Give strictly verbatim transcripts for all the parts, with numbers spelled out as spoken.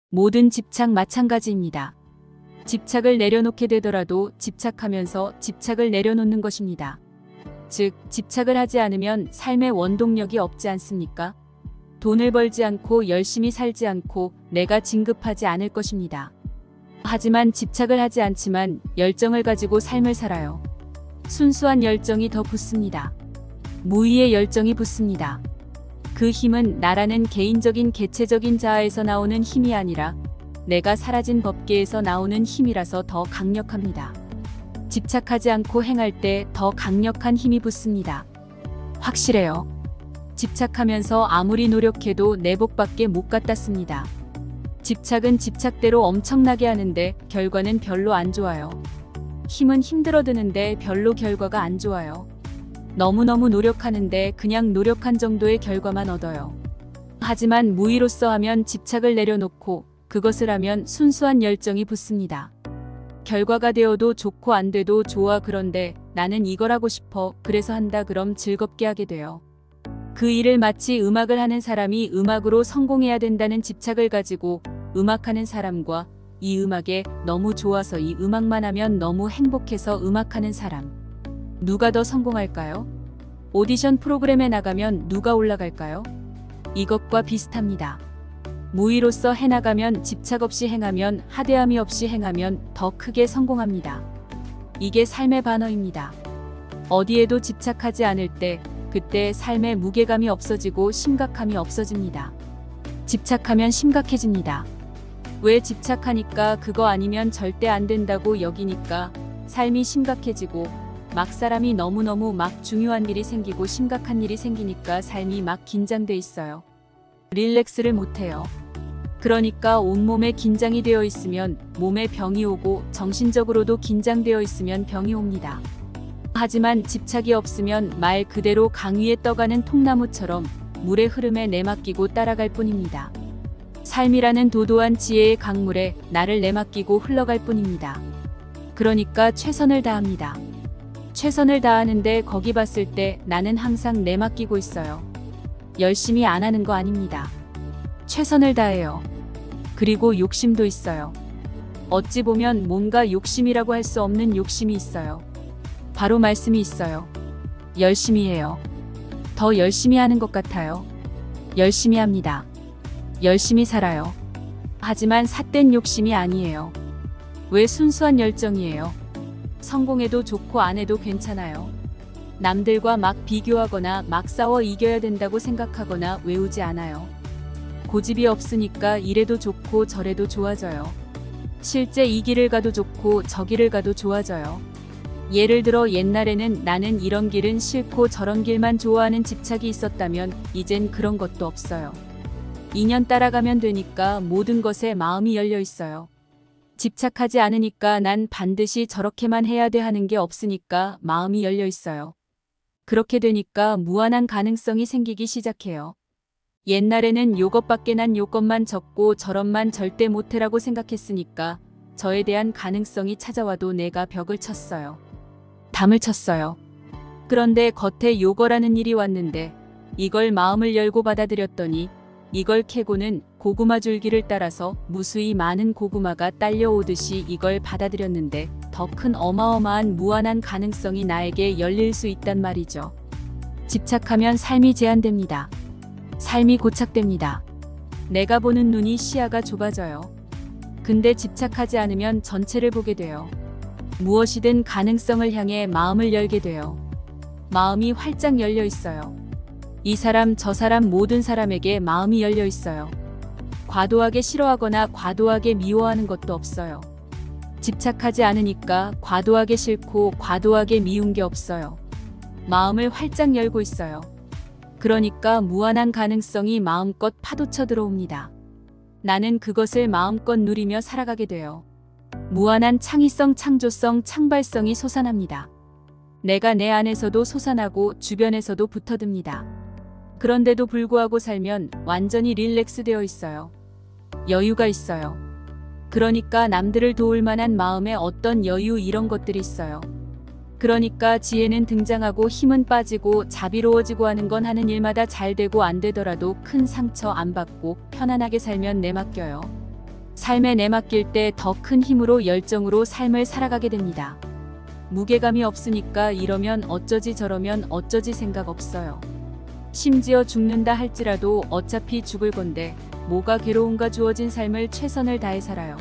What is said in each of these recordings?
모든 집착 마찬가지입니다. 집착을 내려놓게 되더라도 집착하면서 집착을 내려놓는 것입니다. 즉, 집착을 하지 않으면 삶의 원동력이 없지 않습니까? 돈을 벌지 않고 열심히 살지 않고 내가 진급하지 않을 것입니다. 하지만 집착을 하지 않지만 열정을 가지고 삶을 살아요. 순수한 열정이 더 붙습니다. 무의의 열정이 붙습니다. 그 힘은 나라는 개인적인 개체적인 자아에서 나오는 힘이 아니라 내가 사라진 법계에서 나오는 힘이라서 더 강력합니다. 집착하지 않고 행할 때 더 강력한 힘이 붙습니다. 확실해요. 집착하면서 아무리 노력해도 내 복밖에 못 갖다 씁니다. 집착은 집착대로 엄청나게 하는데 결과는 별로 안 좋아요. 힘은 힘들어 드는데 별로 결과가 안 좋아요. 너무너무 노력하는데 그냥 노력한 정도의 결과만 얻어요. 하지만 무의로서 하면 집착을 내려놓고 그것을 하면 순수한 열정이 붙습니다. 결과가 되어도 좋고 안 돼도 좋아. 그런데 나는 이걸 하고 싶어. 그래서 한다. 그럼 즐겁게 하게 돼요. 그 일을 마치 음악을 하는 사람이 음악으로 성공해야 된다는 집착을 가지고 음악하는 사람과 이 음악에 너무 좋아서 이 음악만 하면 너무 행복해서 음악하는 사람. 누가 더 성공할까요? 오디션 프로그램에 나가면 누가 올라갈까요? 이것과 비슷합니다. 무의로서 해나가면 집착 없이 행하면 하대함이 없이 행하면 더 크게 성공합니다. 이게 삶의 반어입니다. 어디에도 집착하지 않을 때 그때 삶의 무게감이 없어지고 심각함이 없어집니다. 집착하면 심각해집니다. 왜 집착하니까 그거 아니면 절대 안 된다고 여기니까 삶이 심각해지고 막 사람이 너무너무 막 중요한 일이 생기고 심각한 일이 생기니까 삶이 막 긴장돼 있어요. 릴렉스를 못해요. 그러니까 온몸에 긴장이 되어 있으면 몸에 병이 오고 정신적으로도 긴장되어 있으면 병이 옵니다. 하지만 집착이 없으면 말 그대로 강 위에 떠가는 통나무처럼 물의 흐름에 내맡기고 따라갈 뿐입니다. 삶이라는 도도한 지혜의 강물에 나를 내맡기고 흘러갈 뿐입니다. 그러니까 최선을 다합니다. 최선을 다하는데 거기 봤을 때 나는 항상 내맡기고 있어요. 열심히 안 하는 거 아닙니다. 최선을 다해요. 그리고 욕심도 있어요. 어찌 보면 뭔가 욕심이라고 할 수 없는 욕심이 있어요. 바로 말씀이 있어요. 열심히 해요. 더 열심히 하는 것 같아요. 열심히 합니다. 열심히 살아요. 하지만 삿된 욕심이 아니에요. 왜 순수한 열정이에요. 성공해도 좋고 안 해도 괜찮아요. 남들과 막 비교하거나 막 싸워 이겨야 된다고 생각하거나 외우지 않아요. 고집이 없으니까 이래도 좋고 저래도 좋아져요. 실제 이 길을 가도 좋고 저 길을 가도 좋아져요. 예를 들어 옛날에는 나는 이런 길은 싫고 저런 길만 좋아하는 집착이 있었다면 이젠 그런 것도 없어요. 인연 따라가면 되니까 모든 것에 마음이 열려 있어요. 집착하지 않으니까 난 반드시 저렇게만 해야 돼 하는 게 없으니까 마음이 열려 있어요. 그렇게 되니까 무한한 가능성이 생기기 시작해요. 옛날에는 요것밖에 난 요것만 적고 저런만 절대 못해라고 생각했으니까 저에 대한 가능성이 찾아와도 내가 벽을 쳤어요. 담을 쳤어요. 그런데 겉에 요거라는 일이 왔는데 이걸 마음을 열고 받아들였더니 이걸 캐고는 고구마 줄기를 따라서 무수히 많은 고구마가 딸려오듯이 이걸 받아들였는데 더 큰 어마어마한 무한한 가능성이 나에게 열릴 수 있단 말이죠. 집착하면 삶이 제한됩니다. 삶이 고착됩니다. 내가 보는 눈이 시야가 좁아져요. 근데 집착하지 않으면 전체를 보게 돼요. 무엇이든 가능성을 향해 마음을 열게 돼요. 마음이 활짝 열려 있어요. 이 사람 저 사람 모든 사람에게 마음이 열려 있어요. 과도하게 싫어하거나 과도하게 미워하는 것도 없어요. 집착하지 않으니까 과도하게 싫고 과도하게 미운 게 없어요. 마음을 활짝 열고 있어요. 그러니까 무한한 가능성이 마음껏 파도쳐 들어옵니다. 나는 그것을 마음껏 누리며 살아가게 돼요. 무한한 창의성, 창조성, 창발성이 솟아납니다. 내가 내 안에서도 솟아나고 주변에서도 붙어듭니다. 그런데도 불구하고 살면 완전히 릴렉스 되어 있어요. 여유가 있어요. 그러니까 남들을 도울 만한 마음에 어떤 여유 이런 것들이 있어요. 그러니까 지혜는 등장하고 힘은 빠지고 자비로워지고 하는 건 하는 일마다 잘 되고 안 되더라도 큰 상처 안 받고 편안하게 살면 내맡겨요. 삶에 내맡길 때 더 큰 힘으로 열정으로 삶을 살아가게 됩니다. 무게감이 없으니까 이러면 어쩌지 저러면 어쩌지 생각 없어요. 심지어 죽는다 할지라도 어차피 죽을 건데 뭐가 괴로운가 주어진 삶을 최선을 다해 살아요.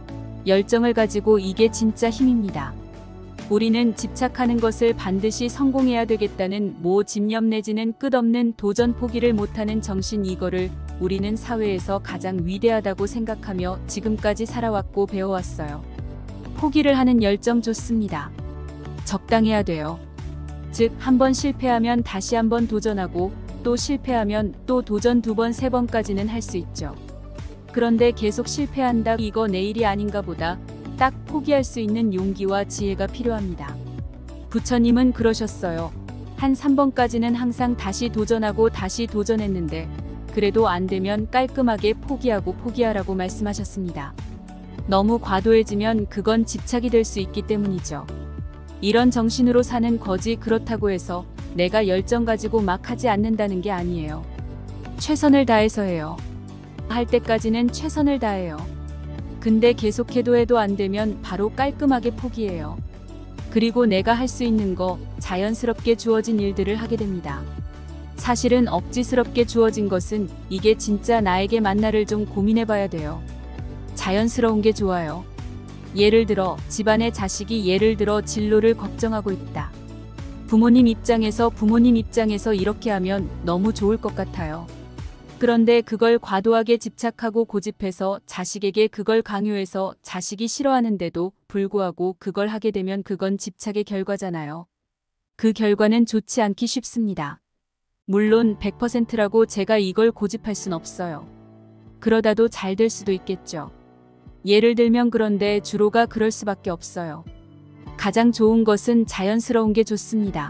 열정을 가지고 이게 진짜 힘입니다. 우리는 집착하는 것을 반드시 성공해야 되겠다는 모 집념 내지는 끝없는 도전 포기를 못하는 정신, 이거를 우리는 사회에서 가장 위대하다고 생각하며 지금까지 살아왔고 배워왔어요. 포기를 하는 열정 좋습니다. 적당해야 돼요. 즉, 한번 실패하면 다시 한번 도전하고 또 실패하면 또 도전 두 번, 세 번까지는 할 수 있죠. 그런데 계속 실패한다, 이거 내일이 아닌가 보다. 딱 포기할 수 있는 용기와 지혜가 필요합니다. 부처님은 그러셨어요. 한 삼 번까지는 항상 다시 도전하고 다시 도전했는데 그래도 안 되면 깔끔하게 포기하고 포기하라고 말씀하셨습니다. 너무 과도해지면 그건 집착이 될 수 있기 때문이죠. 이런 정신으로 사는 거지, 그렇다고 해서 내가 열정 가지고 막 하지 않는다는 게 아니에요. 최선을 다해서 해요. 할 때까지는 최선을 다해요. 근데 계속해도 해도 안 되면 바로 깔끔하게 포기해요. 그리고 내가 할 수 있는 거, 자연스럽게 주어진 일들을 하게 됩니다. 사실은 억지스럽게 주어진 것은 이게 진짜 나에게 맞나를 좀 고민해봐야 돼요. 자연스러운 게 좋아요. 예를 들어 집안의 자식이 예를 들어 진로를 걱정하고 있다. 부모님 입장에서 부모님 입장에서 이렇게 하면 너무 좋을 것 같아요. 그런데 그걸 과도하게 집착하고 고집해서 자식에게 그걸 강요해서 자식이 싫어하는데도 불구하고 그걸 하게 되면 그건 집착의 결과잖아요. 그 결과는 좋지 않기 쉽습니다. 물론 백 퍼센트라고 제가 이걸 고집할 순 없어요. 그러다도 잘 될 수도 있겠죠. 예를 들면 그런데 주로가 그럴 수밖에 없어요. 가장 좋은 것은 자연스러운 게 좋습니다.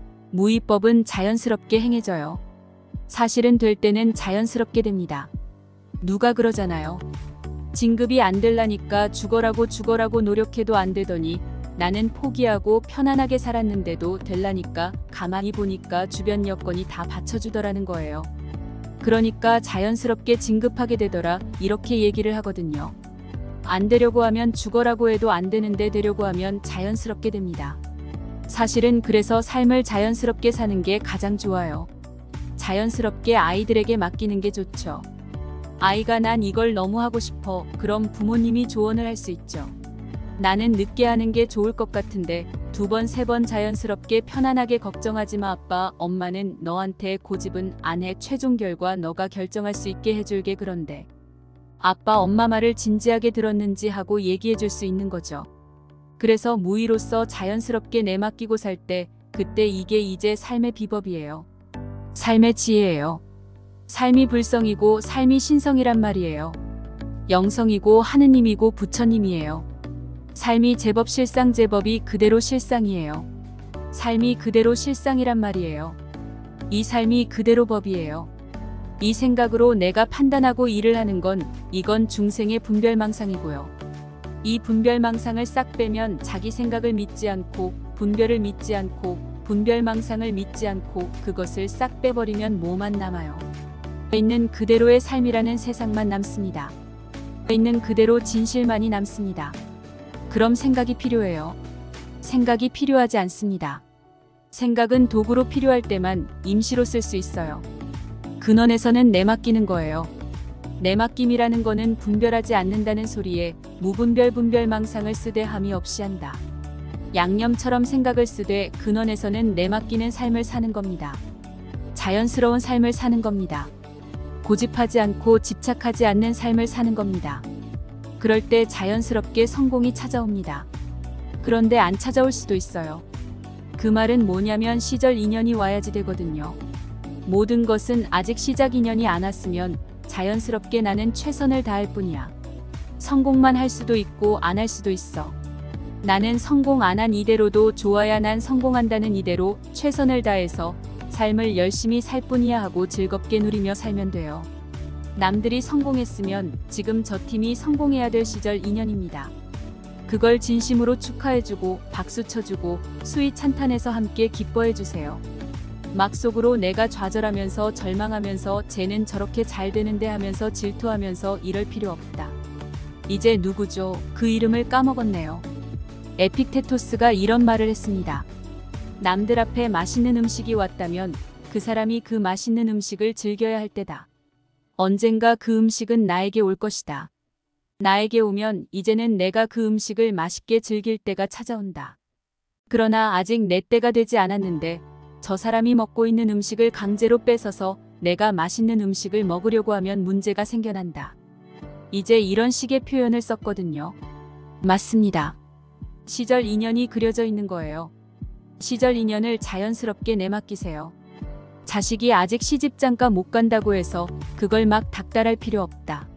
무위법은 자연스럽게 행해져요. 사실은 될 때는 자연스럽게 됩니다. 누가 그러잖아요. 진급이 안 될라니까 죽어라고 죽어라고 노력해도 안 되더니 나는 포기하고 편안하게 살았는데도 될라니까 가만히 보니까 주변 여건이 다 받쳐주더라는 거예요. 그러니까 자연스럽게 진급하게 되더라, 이렇게 얘기를 하거든요. 안 되려고 하면 죽어라고 해도 안 되는데 되려고 하면 자연스럽게 됩니다. 사실은 그래서 삶을 자연스럽게 사는 게 가장 좋아요. 자연스럽게 아이들에게 맡기는 게 좋죠. 아이가 난 이걸 너무 하고 싶어. 그럼 부모님이 조언을 할 수 있죠. 나는 늦게 하는 게 좋을 것 같은데 두 번, 세 번 자연스럽게 편안하게 걱정하지 마. 아빠, 엄마는 너한테 고집은 안 해. 최종 결과 너가 결정할 수 있게 해줄게. 그런데 아빠, 엄마 말을 진지하게 들었는지 하고 얘기해 줄 수 있는 거죠. 그래서 무의로서 자연스럽게 내맡기고 살 때, 그때 이게 이제 삶의 비법이에요. 삶의 지혜예요. 삶이 불성이고 삶이 신성이란 말이에요. 영성이고 하느님이고 부처님이에요. 삶이 제법 실상, 제법이 그대로 실상이에요. 삶이 그대로 실상이란 말이에요. 이 삶이 그대로 법이에요. 이 생각으로 내가 판단하고 일을 하는 건 이건 중생의 분별망상이고요. 이 분별망상을 싹 빼면 자기 생각을 믿지 않고 분별을 믿지 않고 분별망상을 믿지 않고 그것을 싹 빼버리면 뭐만 남아요? 있는 그대로의 삶이라는 세상만 남습니다. 있는 그대로 진실만이 남습니다. 그럼 생각이 필요해요. 생각이 필요하지 않습니다. 생각은 도구로 필요할 때만 임시로 쓸 수 있어요. 근원에서는 내맡기는 거예요. 내맡김이라는 거는 분별하지 않는다는 소리에 무분별 분별망상을 쓰되 함이 없이 한다. 양념처럼 생각을 쓰되 근원에서는 내맡기는 삶을 사는 겁니다. 자연스러운 삶을 사는 겁니다. 고집하지 않고 집착하지 않는 삶을 사는 겁니다. 그럴 때 자연스럽게 성공이 찾아옵니다. 그런데 안 찾아올 수도 있어요. 그 말은 뭐냐면 시절 인연이 와야지 되거든요. 모든 것은 아직 시작 인연이 안 왔으면 자연스럽게 나는 최선을 다할 뿐이야. 성공만 할 수도 있고 안 할 수도 있어. 나는 성공 안 한 이대로도 좋아야 난 성공한다는 이대로 최선을 다해서 삶을 열심히 살 뿐이야 하고 즐겁게 누리며 살면 돼요. 남들이 성공했으면 지금 저 팀이 성공해야 될 시절 인연입니다. 그걸 진심으로 축하해주고 박수 쳐주고 수위 찬탄해서 함께 기뻐해주세요. 막 속으로 내가 좌절하면서 절망하면서 쟤는 저렇게 잘 되는데 하면서 질투하면서 이럴 필요 없다. 이제 누구죠? 그 이름을 까먹었네요. 에픽테토스가 이런 말을 했습니다. 남들 앞에 맛있는 음식이 왔다면 그 사람이 그 맛있는 음식을 즐겨야 할 때다. 언젠가 그 음식은 나에게 올 것이다. 나에게 오면 이제는 내가 그 음식을 맛있게 즐길 때가 찾아온다. 그러나 아직 내 때가 되지 않았는데 저 사람이 먹고 있는 음식을 강제로 뺏어서 내가 맛있는 음식을 먹으려고 하면 문제가 생겨난다. 이제 이런 식의 표현을 썼거든요. 맞습니다. 시절 인연이 그려져 있는 거예요. 시절 인연을 자연스럽게 내맡기세요. 자식이 아직 시집장가 못 간다고 해서 그걸 막 닥달할 필요 없다.